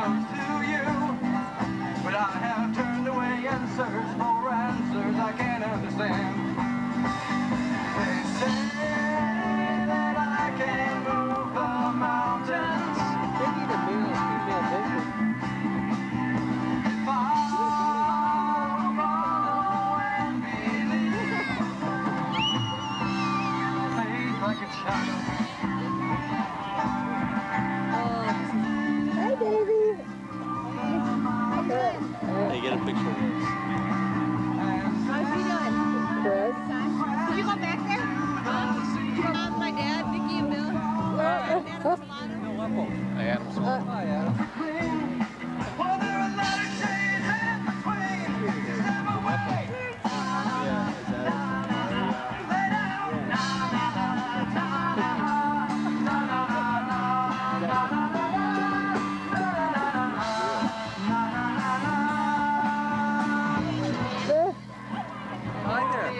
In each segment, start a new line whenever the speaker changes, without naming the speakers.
comes to you. But I have turned away and searched for answers I can't understand. They say that I can move the mountains.
They need a male and female vocal.
If I will follow and believe, faith like a child.
Hi, baby.
Hey, get a picture of this.
How's she doing? Chris? Did you go back there? Mom, my dad, Vicky and Bill. Adam Solano.
No, what both? I had them. Hi, Adam.
Well, there are a lot of shades in between. Step away.
Yeah, is that
Lay down. Na, na, na, na, na, na, na, na, na, na.
Hi there.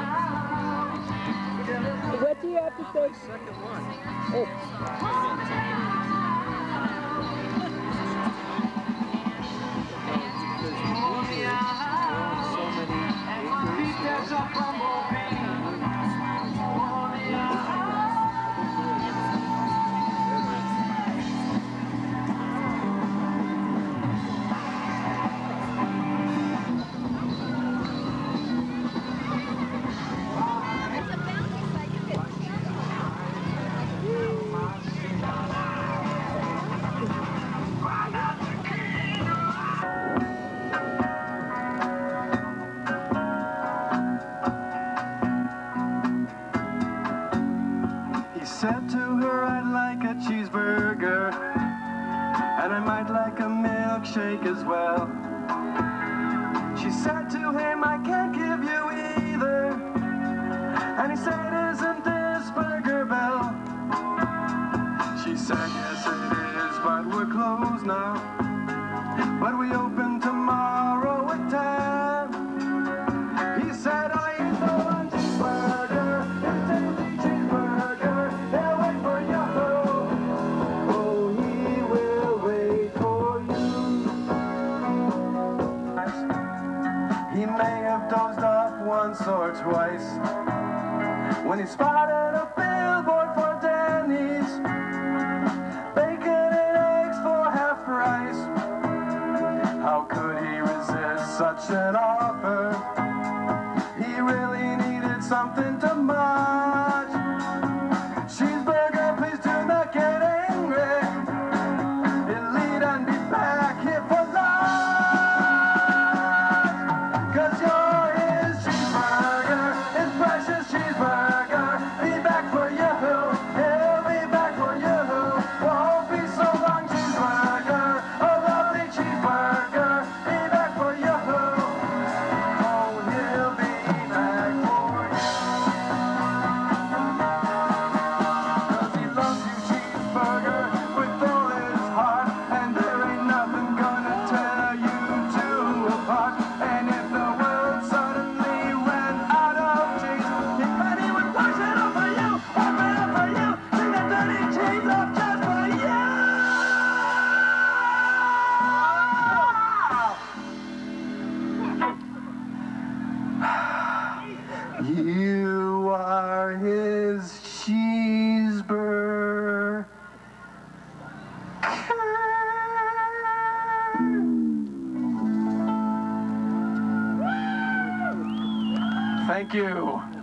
What do you have to say?
Second one. So many
There's a bumblebee.
It's a bounty, so you can
He said to her, I'd like a cheeseburger, and I might like a milkshake as well. She said to him, I can't give you either, and he said, isn't this Burger Bell? She said, yes it is, but we're closed now, but we open tomorrow at 10. He said, I eat the one cheeseburger, it's a cheeseburger, he'll wait for you. Oh, he will wait for you. He may have dozed off once or twice when he spotted a billboard for Denny's, bacon and eggs for half price. How could he resist such an offer? He really needed something to munch. Cheeseburger, please do not get angry. He'll lead and be back here for lunch. 'Cause you're his cheeseburger, his precious cheeseburger. Be back for you, he'll be back for you. Won't be so long, cheeseburger, a lovely cheeseburger. Be back for you. Oh, he'll be back for you. 'Cause he loves you, cheeseburger, with all his heart, and there ain't nothing gonna tear you two apart. And if the world suddenly ran out of cheese, he bet he would wash it up for you, open up for you, sing the dirty cheese up just for you. You are his cheeseburger. Thank you.